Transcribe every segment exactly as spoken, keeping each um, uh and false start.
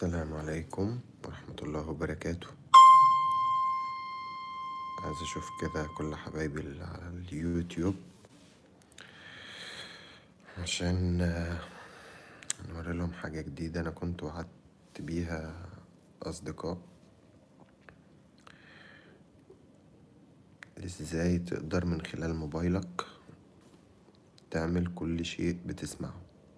السلام عليكم ورحمة الله وبركاته. عايز اشوف كده كل حبايبي اللي على اليوتيوب عشان آه، نوري لهم حاجة جديدة انا كنت وعدت بيها اصدقاء. ازاي تقدر من خلال موبايلك تعمل كل شيء بتسمعه.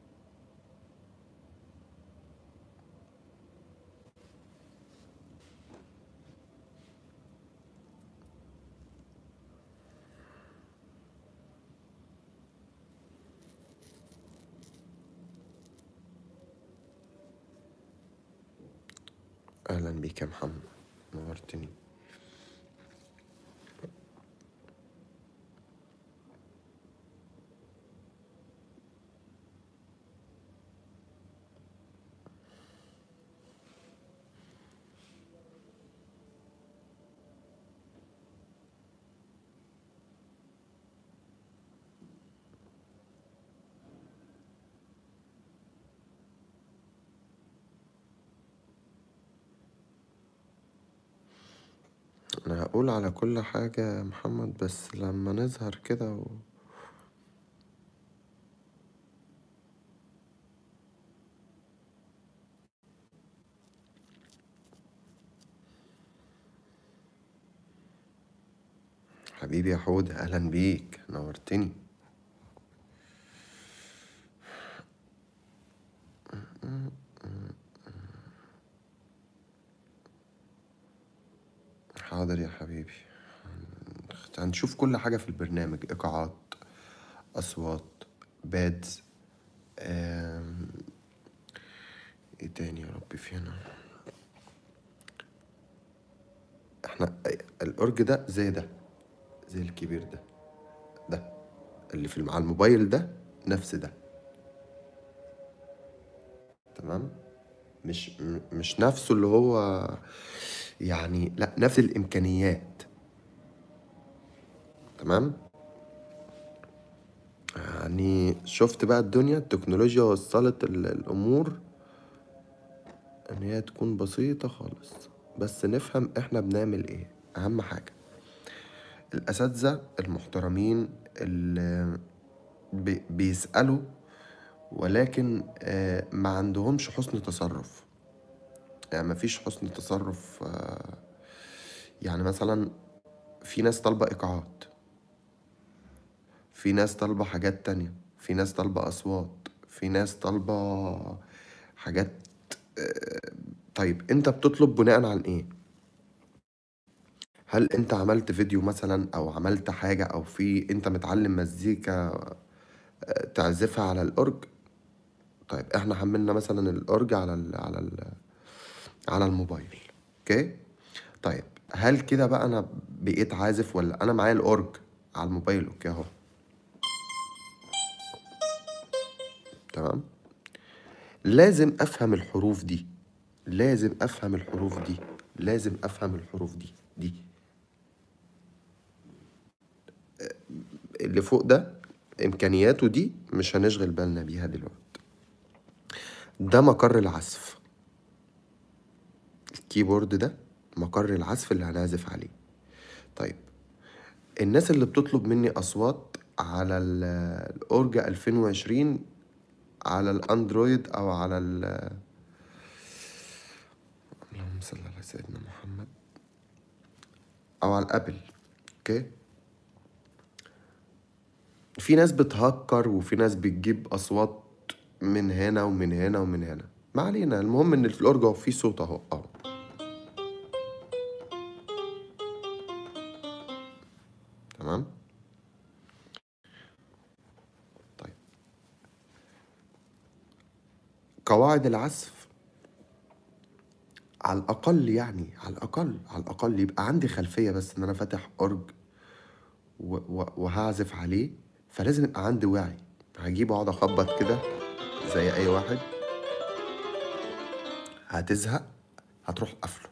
اهلا بيك يا محمد، نورتني. انا هقول على كل حاجة يا محمد بس لما نظهر كده و... حبيبي يا حود، اهلا بيك، نورتني. حاضر يا حبيبي، هنشوف كل حاجة في البرنامج: إيقاعات، أصوات، بادز، آم، ايه تاني يا ربي فينا. احنا الأورج ده زي ده، زي الكبير ده، ده اللي في على الموبايل ده نفس ده. تمام، مش م- مش نفسه اللي هو يعني، لا نفس الإمكانيات. تمام، يعني شفت بقى الدنيا التكنولوجيا وصلت ال- الأمور إن هي تكون بسيطة خالص، بس نفهم احنا بنعمل ايه. أهم حاجة الأساتذة المحترمين اللي بي- بيسألوا ولكن آه، ما عندهمش حسن تصرف. يعني ما فيش حسن تصرف. آه، يعني مثلا في ناس طالبة إيقاعات، في ناس طالبة حاجات تانية، في ناس طالبة أصوات، في ناس طالبة حاجات. طيب أنت بتطلب بناء عن إيه؟ هل أنت عملت فيديو مثلا أو عملت حاجة أو في أنت متعلم مزيكا آه، تعزفها على الأورج؟ طيب احنا حملنا مثلا الأورج على ال على ال على الموبايل. اوكي، طيب هل كده بقى انا بقيت عازف ولا انا معايا الاورج على الموبايل؟ اوكي اهو، تمام. لازم افهم الحروف دي، لازم افهم الحروف دي، لازم افهم الحروف دي دي اللي فوق ده امكانياته دي مش هنشغل بالنا بيها دلوقتي. ده مقر العزف، الكيبورد ده مقر العزف اللي هنعزف عليه. طيب الناس اللي بتطلب مني اصوات على ال- الاورج ألفين وعشرين على الاندرويد او على ال اللهم صل على سيدنا محمد، او على الابل. اوكي، في ناس بتهكر وفي ناس بتجيب اصوات من هنا ومن هنا ومن هنا، ما علينا. المهم ان في الاورج هو في صوت اهو اهو. تمام، طيب قواعد العزف على الاقل، يعني على الاقل على الاقل يبقى عندي خلفيه بس ان انا فاتح اورج و- و- وهعزف عليه. فلازم يبقى عندي وعي. هجيب اقعد اخبط كده زي اي واحد، هتزهق، هتروح قافله.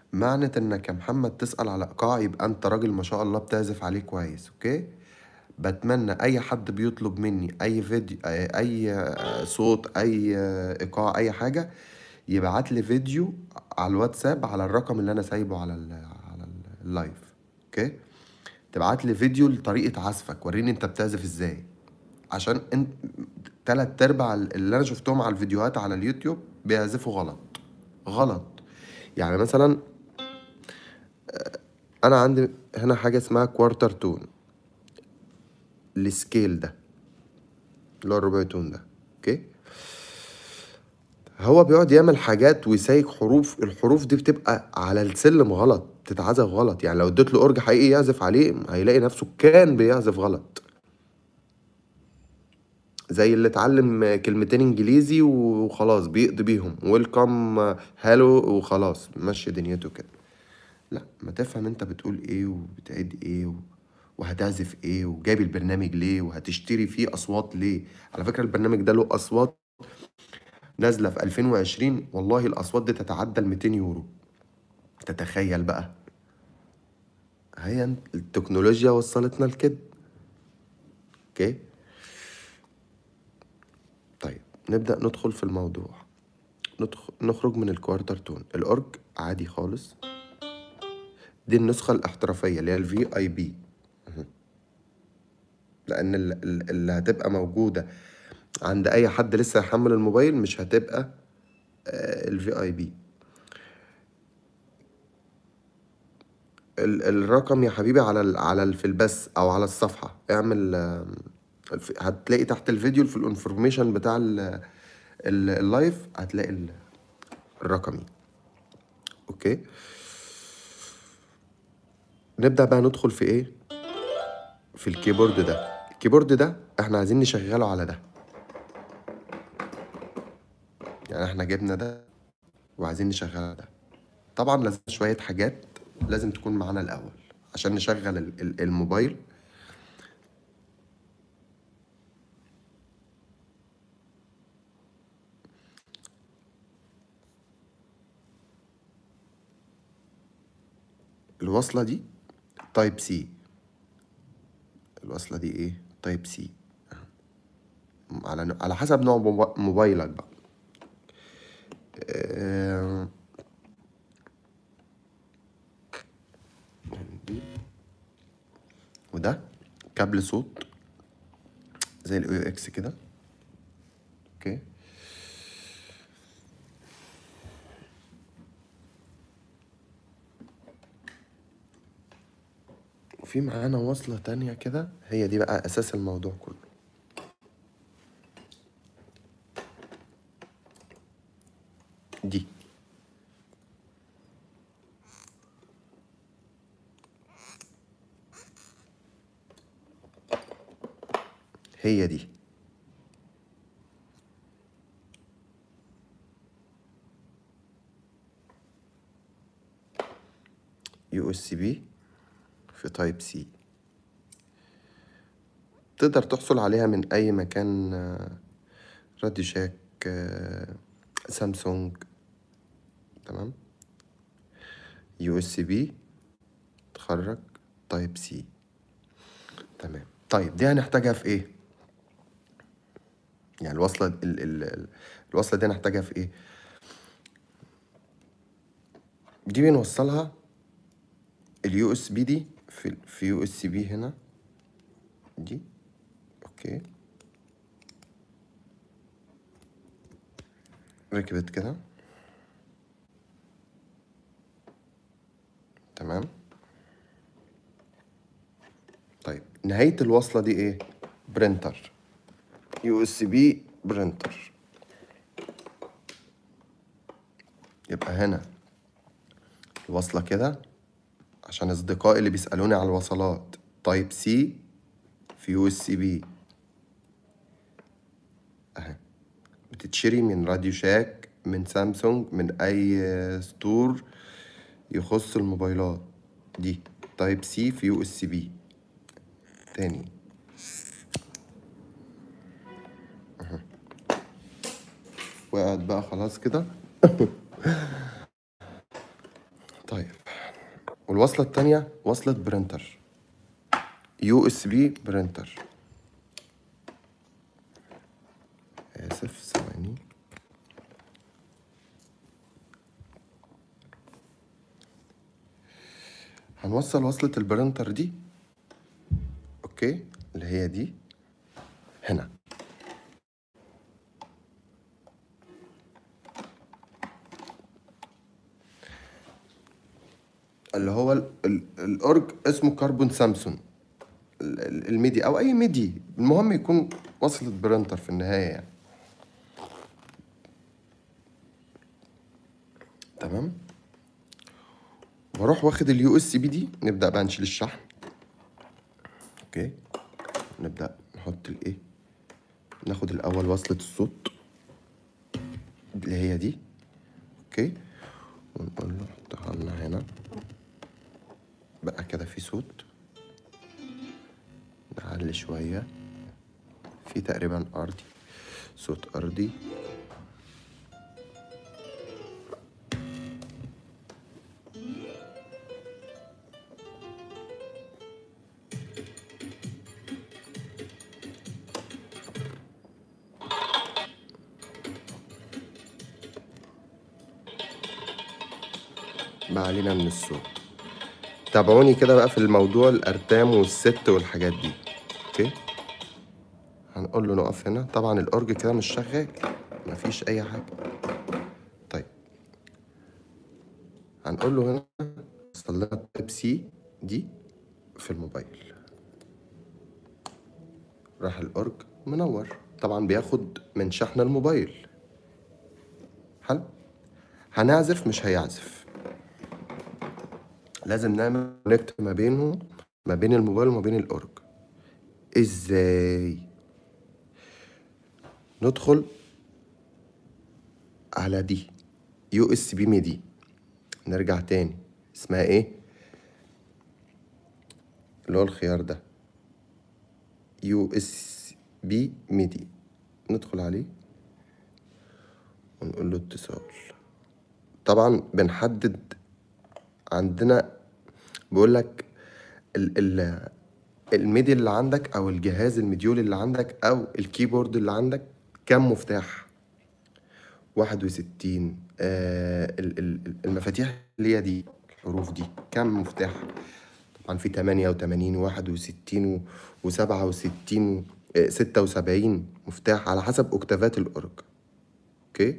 معنى انك يا محمد تسأل على ايقاع يبقى انت راجل ما شاء الله بتعزف عليه كويس. اوكي، بتمنى اي حد بيطلب مني اي فيديو، اي أي صوت، اي ايقاع، اي حاجة، يبعت لي فيديو على الواتساب على الرقم اللي انا سايبه على ال على ال- اللايف. اوكي، تبعت لي فيديو لطريقة عزفك، وريني انت بتعزف ازاي، عشان انت تلات ارباع اللي انا شفتهم على الفيديوهات على اليوتيوب بيعزفوا غلط. غلط. يعني مثلا انا عندي هنا حاجة اسمها كوارتر تون، السكيل ده اللي هو الربع تون ده. اوكي، هو بيقعد يعمل حاجات ويسايق حروف، الحروف دي بتبقى على السلم غلط، بتتعزف غلط. يعني لو اديت له اورج حقيقي يعزف عليه هيلاقي نفسه كان بيعزف غلط، زي اللي اتعلم كلمتين انجليزي وخلاص بيقضي بيهم ويلكم هالو وخلاص ماشي دنيته كده. لا، ما تفهم انت بتقول ايه وبتعيد ايه و... وهتعزف ايه وجايب البرنامج ليه وهتشتري فيه اصوات ليه. على فكرة البرنامج ده له اصوات نازلة في ألفين وعشرين، والله الاصوات دي تتعدى ال ميتين يورو. تتخيل بقى، هي التكنولوجيا وصلتنا لكده. اوكي، طيب نبدأ ندخل في الموضوع. ندخل نخرج من الكوارتر تون. الأورج عادي خالص، دي النسخة الاحترافية اللي هي الفي اي بي، لأن ال- ال- اللي هتبقى موجودة عند أي حد لسه يحمل الموبايل مش هتبقى الفي اي بي. الرقم يا حبيبي على ال على ال في البث أو على الصفحة، اعمل آه، الف- هتلاقي تحت الفيديو في الانفورميشن بتاع ال- ال- اللايف هتلاقي ال- الرقمي. اوكي، نبدأ بقى ندخل في ايه، في الكيبورد ده. الكيبورد ده احنا عايزين نشغله على ده. يعني احنا جبنا ده وعايزين نشغله على ده. طبعا لازم شوية حاجات لازم تكون معانا الأول عشان نشغل ال- ال- الموبايل. الوصلة دي تايب سي. الوصلة دي ايه؟ تايب سي. على على حسب نوع موبا- موبايلك بقى. آه، وده كابل صوت زي الاو اكس كده. اوكي، وفي معانا وصلة تانية كده، هي دي بقى أساس الموضوع كله. دي هي دي يو اس بي في تايب سي. تقدر تحصل عليها من أي مكان، آه، راديو شاك، آه، سامسونج. تمام، يو اس بي تخرج تايب سي. تمام، طيب دي هنحتاجها في ايه؟ يعني الوصلة ال ال ال- الوصلة دي هنحتاجها في ايه؟ دي بنوصلها اليو اس بي دي في في يو اس بي هنا دي. اوكي، ركبت كده. تمام، طيب نهاية الوصلة دي ايه؟ برينتر، يو اس بي برينتر. يبقى هنا الوصلة كده، عشان اصدقائي اللي بيسألوني على الوصلات، تايب سي في يو اس بي اهي، بتتشري من راديو شاك، من سامسونج، من اي ستور يخص الموبايلات. دي تايب سي في يو اس بي. تاني، وقعد بقى خلاص كده. طيب والوصلة التانية وصلة برينتر، يو اس بي برينتر. اسف ثواني. هنوصل وصلة البرينتر دي اوكي اللي هي دي هنا، اللي هو ال- ال- الاورج اسمه كربون سامسون، ال- ال- الميدي او اي ميدي، المهم يكون وصلة برينتر في النهاية يعني. تمام. بروح واخد اليو اس بي دي، نبدأ بقى نشيل الشحن. اوكي، نبدأ نحط الايه، ناخد الاول وصلة الصوت اللي هي دي اوكي، ونقول له حطها لنا هنا بقى كده في صوت. نعلي شوية، في تقريبا ارضي، صوت ارضي. بقى علينا من الصوت. تابعوني كده بقى في الموضوع الارتام والست والحاجات دي اوكي. هنقول له نقف هنا، طبعا الاورج كده مش شغال، مفيش اي حاجه. طيب هنقول له هنا وصل لنا تايب سي دي في الموبايل، راح الاورج منور، طبعا بياخد من شحن الموبايل. حلو. هنعزف مش هيعزف، لازم نعمل كونكت ما بينه، ما بين الموبايل وما بين الاورج. ازاي؟ ندخل على دي يو اس بي ميدي، نرجع تاني، اسمها ايه اللي هو الخيار ده، يو اس بي ميدي، ندخل عليه ونقول له اتصال. طبعا بنحدد عندنا، بيقول لك ال ال الميدي اللي عندك او الجهاز المديول اللي عندك او الكيبورد اللي عندك كام مفتاح. واحد وستين. آه ال- ال- المفاتيح اللي هي دي، الحروف دي كام مفتاح؟ طبعا في تمانية وتمانين وواحد وستين وسبعة وستين ستة وسبعين مفتاح على حسب اوكتافات الاورج اوكي.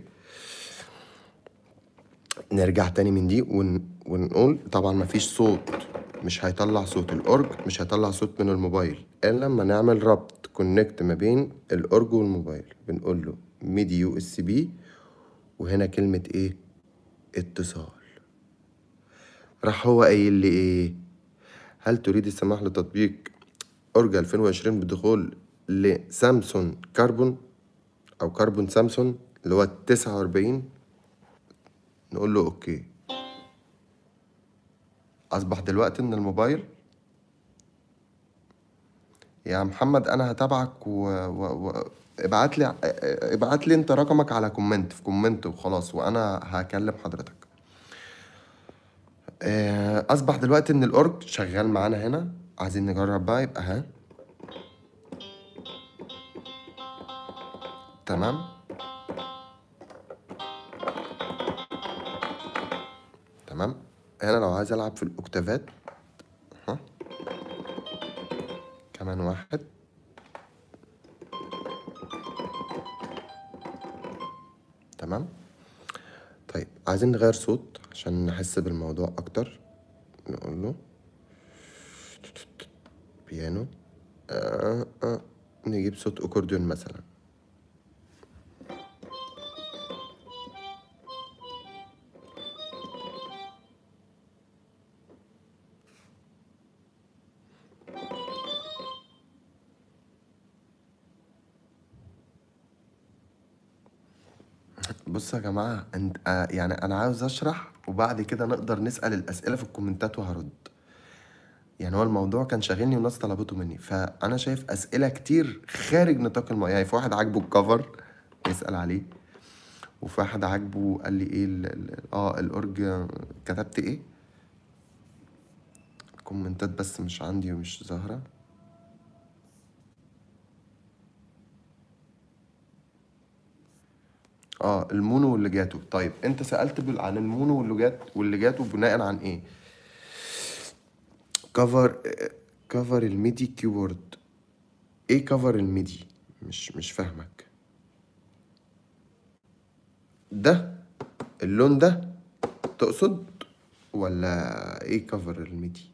نرجع تاني من دي ون... ونقول طبعا مفيش صوت، مش هيطلع صوت الاورج، مش هيطلع صوت من الموبايل الا لما نعمل ربط كونكت ما بين الاورج والموبايل. بنقول له ميدي يو اس بي، وهنا كلمة ايه، اتصال. راح هو قايل لي ايه، هل تريد السماح لتطبيق اورج ألفين وعشرين بالدخول لسامسونج كربون او كربون سامسونج اللي هو تسعة وأربعين. نقول له اوكي. اصبح دلوقتي ان الموبايل، يا محمد انا هتابعك و... و... و... ابعت لي ابعت لي انت رقمك على كومنت، في كومنت وخلاص، وانا هكلم حضرتك. آه، اصبح دلوقتي ان الاورج شغال معانا هنا. عايزين نجرب بقى، يبقى ها تمام. تمام. هنا لو عايز العب في الاوكتافات، ها كمان واحد. تمام. طيب عايزين نغير صوت عشان نحس بالموضوع اكتر. نقول له بيانو، آه آه. نجيب صوت اكورديون مثلا. بصوا يا جماعة، انت آه يعني انا عاوز اشرح وبعد كده نقدر نسأل الاسئلة في الكومنتات وهرد. يعني هو الموضوع كان شاغلني والناس طلبته مني، فانا شايف اسئلة كتير خارج نطاق الموضوع. يعني في واحد عاجبه الكفر يسأل عليه، وفي واحد عاجبه قال لي ايه ال- ال- اه الاورج كتبت ايه. كومنتات بس مش عندي ومش ظاهرة. اه المونو والليجاتو. طيب انت سألت بال- عن المونو والليجات والليجاتو بناء عن ايه؟ كفر كفر الميدي كيبورد. ايه كفر الميدي؟ مش مش فاهمك. ده اللون ده تقصد ولا ايه كفر الميدي؟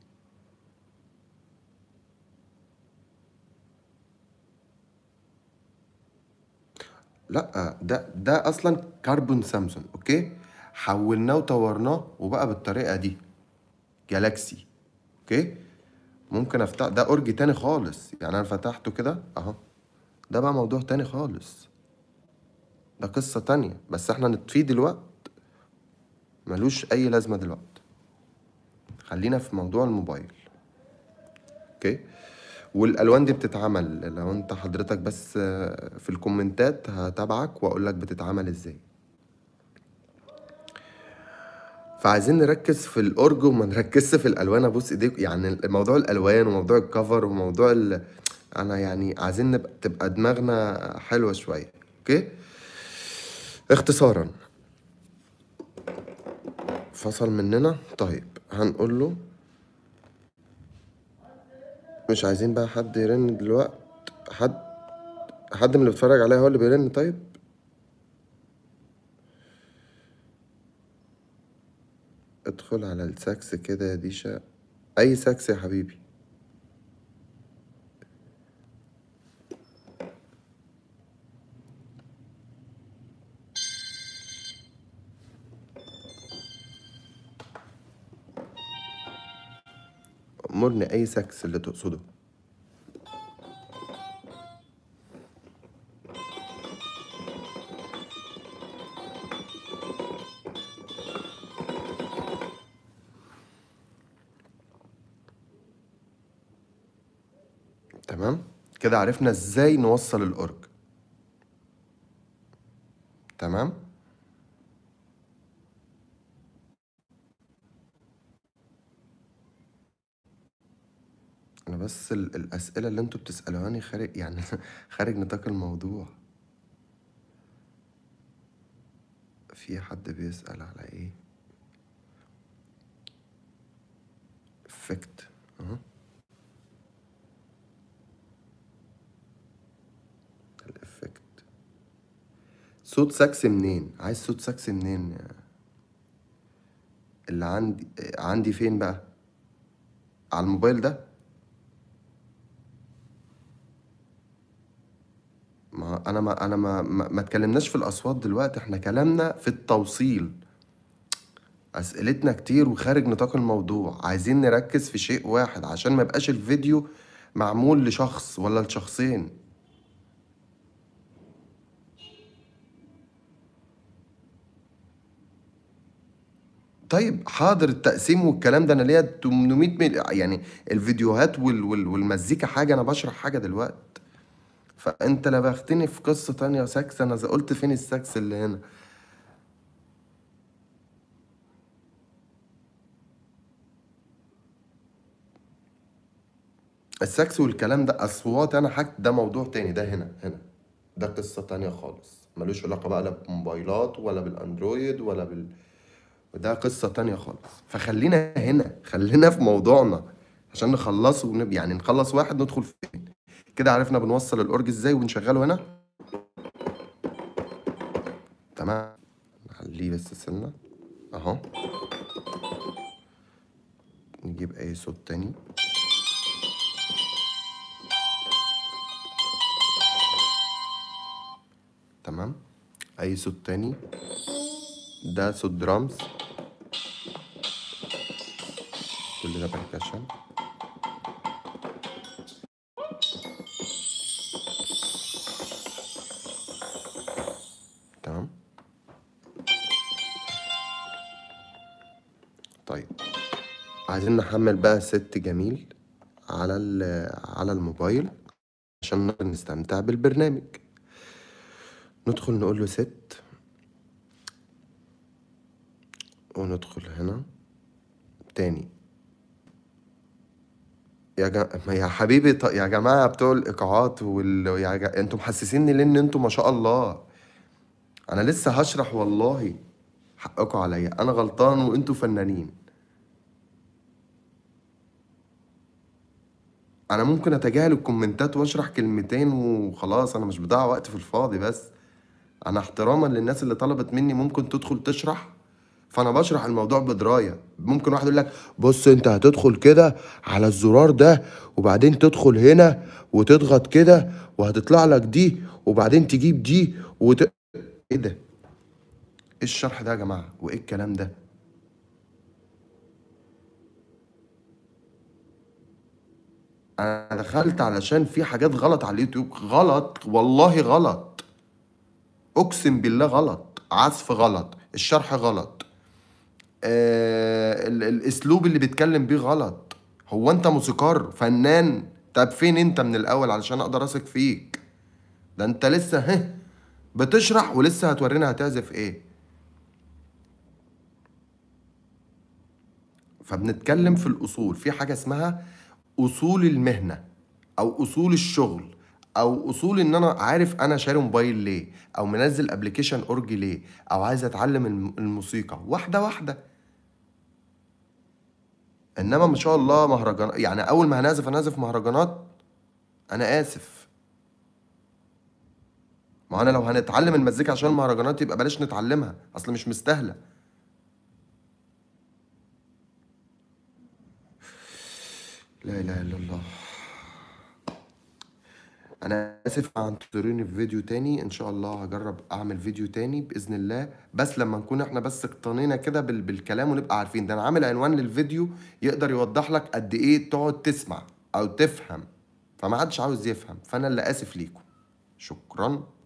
لا ده ده اصلا كربون سامسونج، اوكي، حولناه وطورناه وبقى بالطريقه دي جالاكسي، اوكي. ممكن افتح ده اورج تاني خالص، يعني انا فتحته كده اهو، ده بقى موضوع تاني خالص، ده قصة تانية، بس احنا نطفيه دلوقت ملوش اي لازمة دلوقت. خلينا في موضوع الموبايل، اوكي. والالوان دي بتتعمل لو انت حضرتك بس آه، في الكومنتات هتابعك واقول لك بتتعمل ازاي. فعايزين نركز في الاورج وما نركزش في الالوان. ابوس ايديك، يعني موضوع الالوان وموضوع الكفر وموضوع ال... انا يعني عايزين نبقى تبقى دماغنا حلوة شوية، اوكي. اختصارا، فصل مننا، طيب هنقول له مش عايزين بقى حد يرن دلوقت. حد حد من اللي بيتفرج عليا هو اللي بيرن. طيب ادخل على الساكس كده يا ديشا، اي ساكس يا حبيبي. امرني اي ساكس اللي تقصده. تمام كده عرفنا ازاي نوصل الاورج. تمام. انا بس ال- الاسئله اللي انتوا بتسالوهاني خارج يعني خارج نطاق الموضوع. في حد بيسال على ايه؟ افكت اهو، الافكت. صوت ساكس منين؟ عايز صوت ساكس منين؟ اللي عندي عندي فين بقى؟ على الموبايل ده؟ ما انا ما انا ما ما, ما اتكلمناش في الاصوات دلوقتي، احنا كلامنا في التوصيل. اسئلتنا كتير وخارج نطاق الموضوع، عايزين نركز في شيء واحد عشان ما يبقاش الفيديو معمول لشخص ولا لشخصين. طيب حاضر، التقسيم والكلام ده انا ليا تمنمية مل... يعني الفيديوهات وال... وال... والمزيكا حاجة، انا بشرح حاجة دلوقتي. فانت لبختني في قصة تانية ساكس، انا زي- قلت فين الساكس اللي هنا؟ الساكس والكلام ده اصوات، انا حاجة ده موضوع تاني، ده هنا هنا ده قصة تانية خالص، ملوش علاقة بقى لا بموبايلات ولا بالاندرويد ولا بال... ده قصة تانية خالص. فخلينا هنا، خلينا في موضوعنا عشان نخلصه ونب... يعني نخلص واحد ندخل فين. كده عرفنا بنوصل الأورج ازاي وبنشغله هنا. تمام. نخليه بس سنة اهو، نجيب اي صوت تاني. تمام. اي صوت تاني، ده صوت درامز، كل ده بركشن. تمام. طيب عايزين نحمل بقى ست جميل على ال- على الموبايل عشان نقدر نستمتع بالبرنامج. ندخل نقول له ست، وندخل هنا تاني يا جا... ما يا حبيبي، ط... يا جماعة بتوع الإيقاعات وال... يا جا... انتوا محسسيني ليه ان انتوا ما شاء الله. انا لسه هشرح والله. حقكوا عليا، انا غلطان وانتوا فنانين. انا ممكن اتجاهل الكومنتات واشرح كلمتين وخلاص، انا مش بضيع وقت في الفاضي. بس انا احتراما للناس اللي طلبت مني ممكن تدخل تشرح، فانا بشرح الموضوع بدرايه. ممكن واحد يقول لك بص انت هتدخل كده على الزرار ده، وبعدين تدخل هنا وتضغط كده وهتطلع لك دي، وبعدين تجيب دي وت... ايه ده؟ ايه الشرح ده يا جماعه؟ وايه الكلام ده؟ انا دخلت علشان في حاجات غلط على اليوتيوب، غلط والله غلط، اقسم بالله غلط. عزف غلط، الشرح غلط، آه، ال- الاسلوب اللي بيتكلم بيه غلط. هو انت موسيقار فنان؟ طب فين انت من الاول علشان اقدر اثق فيك؟ ده انت لسه ها بتشرح ولسه هتورينا هتعزف ايه. فبنتكلم في الاصول، في حاجه اسمها اصول المهنه، او اصول الشغل، او اصول ان انا عارف انا شاري موبايل ليه، او منزل ابلكيشن اورج ليه، او عايز اتعلم الم- الموسيقى واحده واحده. انما ما شاء الله مهرجان، يعني اول ما هنعزف هنعزف مهرجانات؟ انا اسف. ما انا لو هنتعلم المزيكا عشان المهرجانات يبقى بلاش نتعلمها، اصل مش مستاهله. لا اله الا الله. انا اسف، انتظروني في فيديو تاني ان شاء الله. هجرب اعمل فيديو تاني باذن الله، بس لما نكون احنا بس اقتنينا كده بال... بالكلام ونبقى عارفين. ده انا عامل عنوان للفيديو يقدر يوضح لك قد ايه تقعد تسمع او تفهم، فما حدش عاوز يفهم، فانا اللي اسف ليكم. شكرا.